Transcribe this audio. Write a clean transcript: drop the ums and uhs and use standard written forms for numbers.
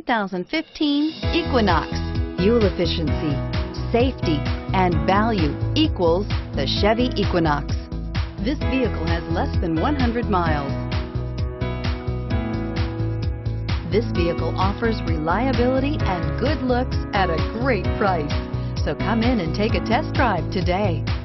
2015 Equinox. Fuel efficiency, safety, and value equals the Chevy Equinox. This vehicle has less than 100 miles. This vehicle offers reliability and good looks at a great price. So come in and take a test drive today.